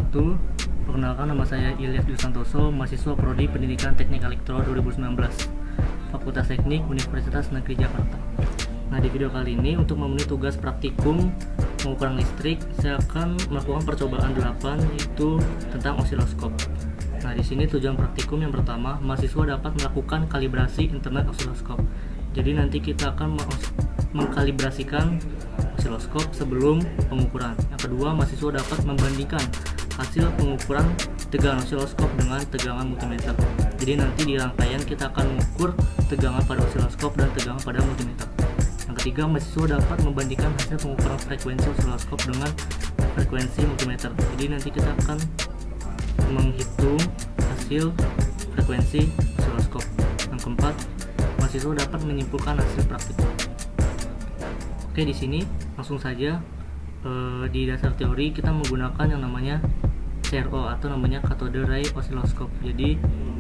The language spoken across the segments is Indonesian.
wabarakatuh. Perkenalkan, nama saya Ilyas Dwi Santoso, mahasiswa Prodi Pendidikan Teknik Elektro 2019, Fakultas Teknik Universitas Negeri Jakarta. Nah, di video kali ini untuk memenuhi tugas praktikum pengukuran listrik, saya akan melakukan percobaan 8 yaitu tentang osiloskop. Nah, di sini tujuan praktikum yang pertama, mahasiswa dapat melakukan kalibrasi internet osiloskop. Jadi nanti kita akan mengkalibrasikan osiloskop sebelum pengukuran. Yang kedua, mahasiswa dapat membandingkan hasil pengukuran tegangan osiloskop dengan tegangan multimeter. Jadi nanti di rangkaian kita akan mengukur tegangan pada osiloskop dan tegangan pada multimeter. Yang ketiga, mahasiswa dapat membandingkan hasil pengukuran frekuensi osiloskop dengan frekuensi multimeter. Jadi nanti kita akan menghitung hasil frekuensi osiloskop. Yang keempat, mahasiswa dapat menyimpulkan hasil praktikum. Oke, di sini langsung saja di dasar teori kita menggunakan yang namanya CRO atau namanya cathode ray oscilloscope. Jadi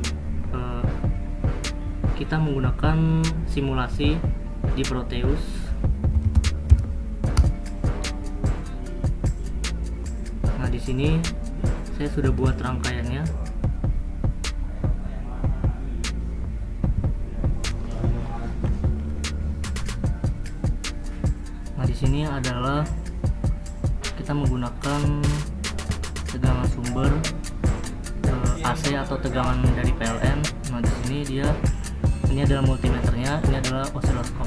kita menggunakan simulasi di Proteus. Nah, di sini saya sudah buat rangkaiannya. Nah, di sini adalah kita menggunakan tegangan sumber AC atau tegangan dari PLN. Nah, di sini ini adalah multimeternya, ini adalah osiloskop.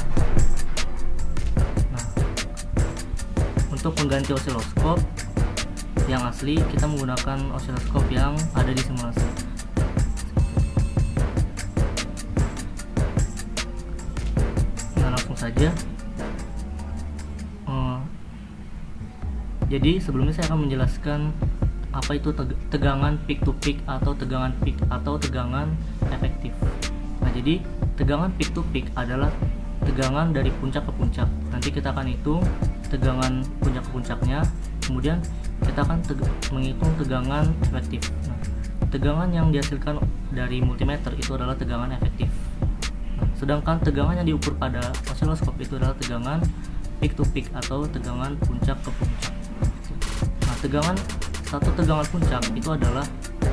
Nah, untuk mengganti osiloskop yang asli, kita menggunakan osiloskop yang ada di simulasi. Nah, langsung saja. Jadi sebelumnya saya akan menjelaskan apa itu tegangan peak to peak atau tegangan peak atau tegangan efektif. Nah, jadi tegangan peak to peak adalah tegangan dari puncak ke puncak. Nanti kita akan hitung tegangan puncak ke puncaknya, kemudian kita akan menghitung tegangan efektif. Nah, tegangan yang dihasilkan dari multimeter itu adalah tegangan efektif. Nah, sedangkan tegangan yang diukur pada osiloskop itu adalah tegangan peak to peak atau tegangan puncak ke puncak. Nah, satu tegangan puncak itu adalah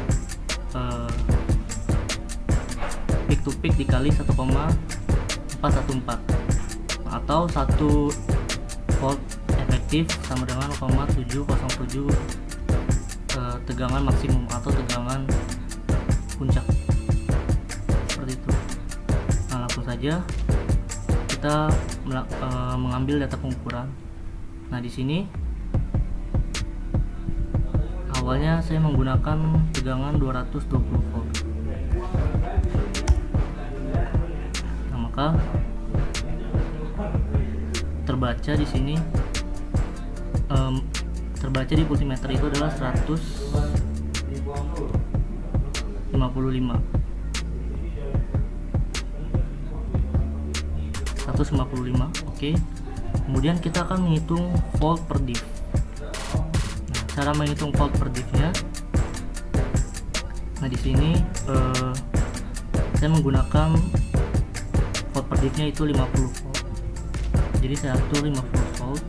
peak to peak dikali 1,414 atau 1 volt efektif sama dengan 0,707 tegangan maksimum atau tegangan puncak, seperti itu. Nah, langsung saja kita mengambil data pengukuran. Nah, di sini awalnya saya menggunakan tegangan 220 volt. Nah, maka terbaca di sini terbaca di multimeter itu adalah 155. Oke. Kemudian kita akan menghitung volt per div. Nah, cara menghitung volt per divnya. Nah, di sini saya menggunakan volt per divnya itu 50 volt. Jadi saya atur 50 volt.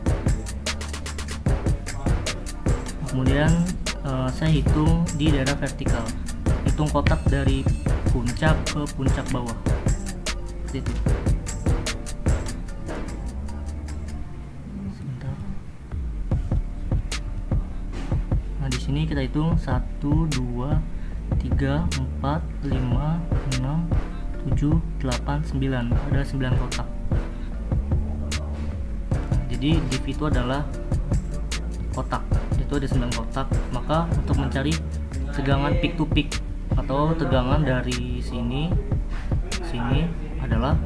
Kemudian saya hitung di daerah vertikal. Hitung kotak dari puncak ke puncak bawah. Seperti itu. Ini kita hitung 1, 2, 3, 4, 5, 6, 7, 8, 9. Ada 9 kotak. Nah, jadi div itu adalah kotak. Itu ada 9 kotak. Maka untuk mencari tegangan peak to peak atau tegangan dari sini adalah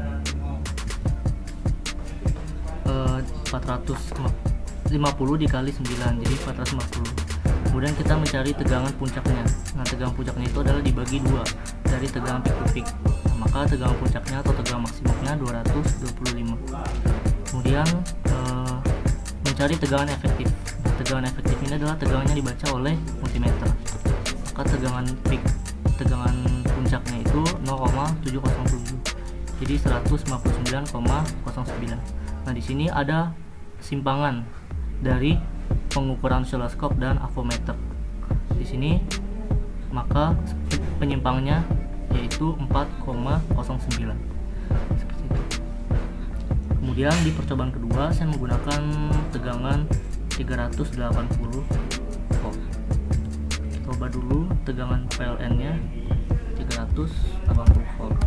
450 dikali 9, jadi 450. Kemudian kita mencari tegangan puncaknya. Nah, tegangan puncaknya itu adalah dibagi 2 dari tegangan peak to peak. Nah, maka tegangan puncaknya atau tegangan maksimumnya 225. Kemudian mencari tegangan efektif. Nah, tegangan efektif ini adalah tegangan yang dibaca oleh multimeter. Maka tegangan puncaknya itu 0,707. Jadi 159,09. Nah, di sini ada simpangan dari pengukuran osiloskop dan avometer. Di di sini, maka penyimpangnya yaitu 4,09 seperti itu. Kemudian di percobaan kedua saya menggunakan tegangan 380 volt. Coba dulu tegangan PLN-nya 380 volt.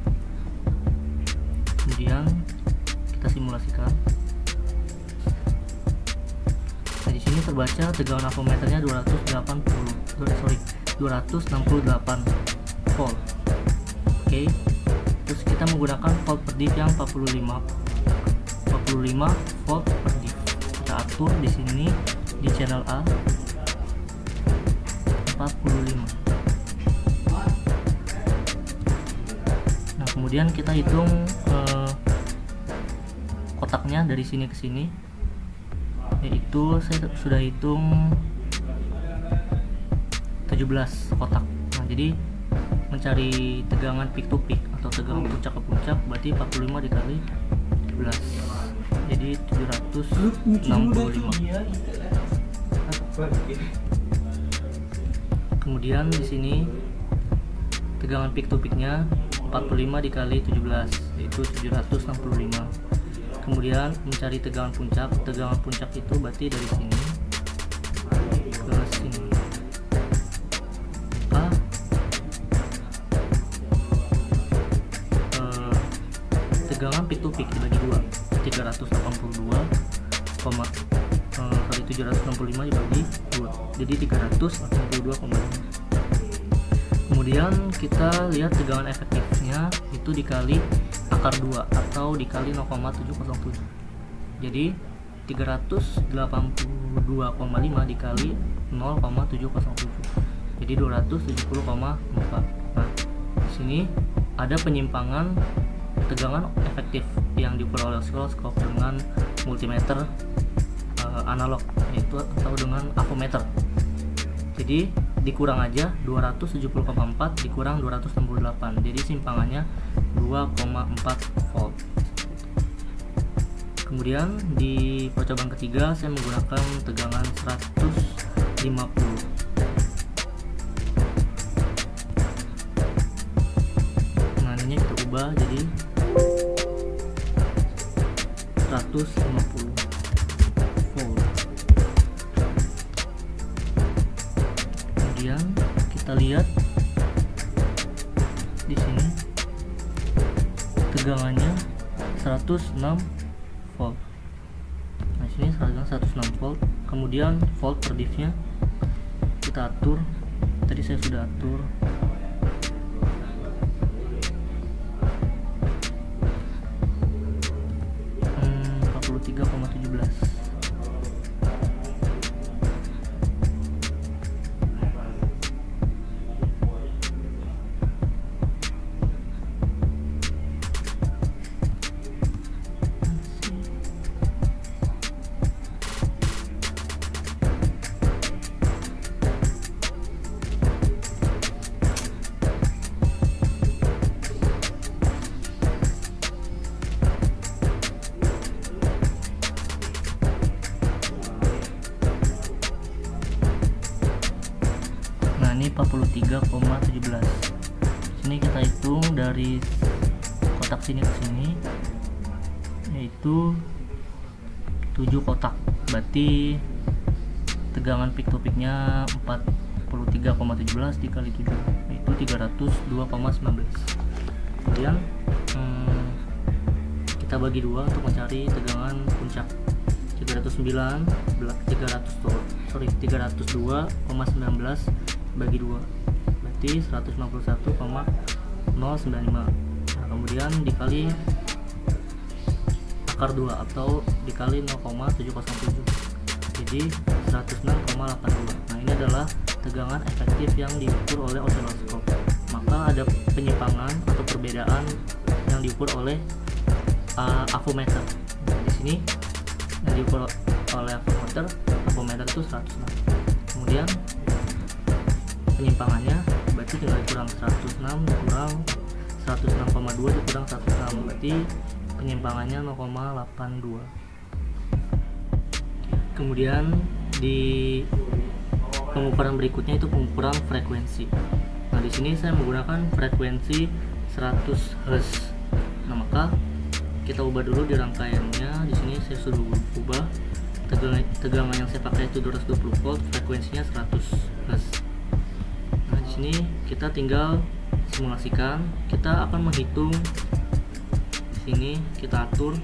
Kemudian kita simulasikan. Nah, di sini terbaca tegangan avometernya 268 volt. Oke. Terus kita menggunakan volt per div yang 45 volt per div. Kita atur di sini di channel A 45. Nah, kemudian kita hitung kotaknya dari sini ke sini, yaitu saya sudah hitung 17 kotak. Nah, jadi mencari tegangan peak to peak atau tegangan puncak ke puncak berarti 45 dikali 17, jadi 765. Kemudian di sini tegangan peak to peaknya 45 dikali 17 yaitu 765. Kemudian mencari tegangan puncak itu berarti dari sini ke sini. Tegangan peak to peak dibagi 2, 765 dibagi 2, jadi 382,5. Kemudian kita lihat tegangan efektifnya itu dikali akar 2 atau dikali 0,707. Jadi 382,5 dikali 0,707. Jadi 270,4. Nah, di sini ada penyimpangan tegangan efektif yang diukur oleh osiloskop dengan multimeter analog, yaitu atau dengan avometer. Jadi dikurang aja 270,4 dikurang 268, jadi simpangannya 2,4 volt. Kemudian di percobaan ketiga saya menggunakan tegangan 150. Nah, ini kita ubah jadi 150 volt. Kemudian kita lihat di sini tegangannya 106 volt. Nah, sini tegangan 106 volt. Kemudian volt per div-nya kita atur. Tadi saya sudah atur. Ini 43,17. Sini kita hitung dari kotak sini ke sini, yaitu 7 kotak. Berarti tegangan peak to peaknya 43,17 dikali 7 yaitu 302,19. Kemudian kita bagi 2 untuk mencari tegangan puncak. 302,19 bagi 2 berarti 151,095. Nah, kemudian dikali akar 2 atau dikali 0,707, jadi 106,82. Nah, ini adalah tegangan efektif yang diukur oleh osiloskop. Maka ada penyimpangan atau perbedaan yang diukur oleh avometer. Di sini yang diukur oleh avometer itu 106. Kemudian penyimpangannya berarti tinggal dikurang 106 dikurang 106,2 dikurang 106, berarti penyimpangannya 0,82. Kemudian di pengukuran berikutnya itu pengukuran frekuensi. Nah, di sini saya menggunakan frekuensi 100 Hz. Nah, maka kita ubah dulu di rangkaiannya. Di sini saya sudah ubah tegangan yang saya pakai itu 220 volt, frekuensinya 100 Hz. Nah, di sini kita tinggal simulasikan. Kita akan menghitung. Di sini kita atur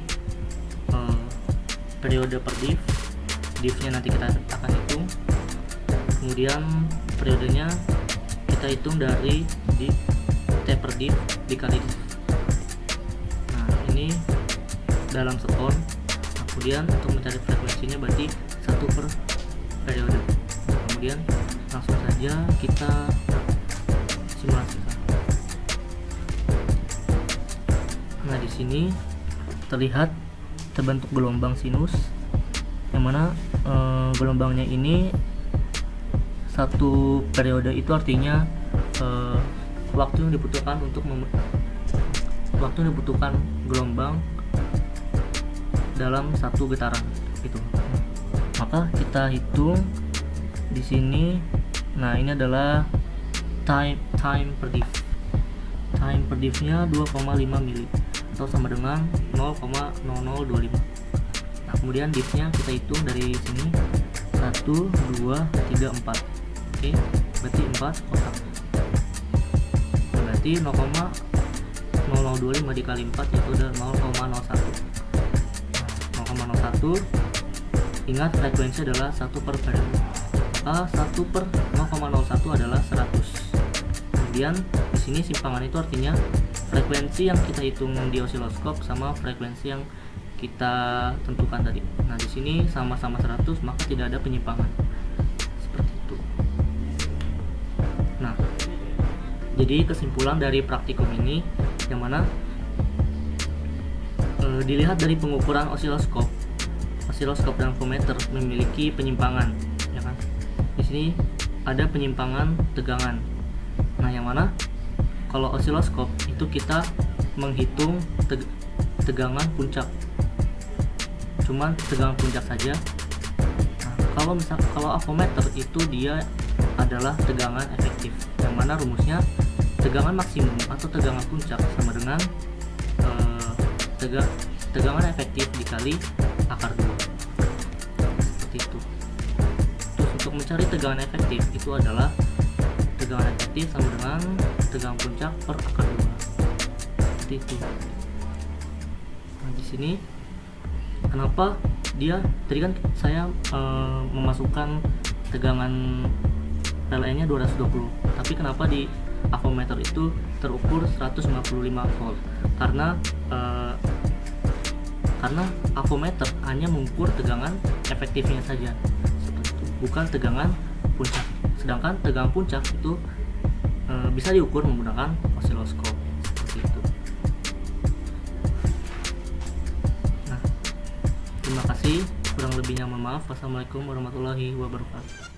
periode per div. Divnya nanti kita akan hitung. Kemudian periodenya kita hitung dari div T per div dikali div. Nah, ini dalam sekon. Kemudian untuk mencari frekuensinya berarti 1 per periode. Kemudian langsung saja kita simulasikan. Nah, di sini terlihat terbentuk gelombang sinus, yang mana gelombangnya ini satu periode itu artinya waktu yang dibutuhkan untuk gelombang dalam satu getaran itu. Maka kita hitung di sini. Nah, ini adalah time per div. Time per divnya 2,5 mili atau sama dengan 0,0025. Nah, kemudian divnya kita hitung dari sini 1, 2, 3, 4. Oke, berarti 4 kotak. Berarti 0,0025 dikali 4 itu udah 0,01. 0,01. Ingat frekuensi adalah 1 per periode. Maka 1 per 0,01 adalah 100. Kemudian di sini simpangan itu artinya frekuensi yang kita hitung di osiloskop sama frekuensi yang kita tentukan tadi. Nah, di sini sama-sama 100, maka tidak ada penyimpangan. Seperti itu. Nah, jadi kesimpulan dari praktikum ini yang mana dilihat dari pengukuran osiloskop dan voltmeter memiliki penyimpangan, ya kan? Di sini ada penyimpangan tegangan. Nah, yang mana kalau osiloskop itu kita menghitung tegangan puncak, cuman tegangan puncak saja. Nah, kalau avometer itu dia adalah tegangan efektif, yang mana rumusnya tegangan maksimum atau tegangan puncak sama dengan tegangan efektif dikali akar 2. Seperti itu. Terus untuk mencari tegangan efektif itu adalah tegangan efektif sama dengan tegangan puncak per akar 2. Seperti itu. Nah, di sini kenapa dia tadi kan saya memasukkan tegangan PLN nya 220, tapi kenapa di avometer itu terukur 155 volt? Karena avometer hanya mengukur tegangan efektifnya saja, seperti itu, bukan tegangan puncak. Sedangkan tegangan puncak itu bisa diukur menggunakan osiloskop, seperti itu. Nah, terima kasih. Kurang lebihnya mohon maaf. Wassalamualaikum warahmatullahi wabarakatuh.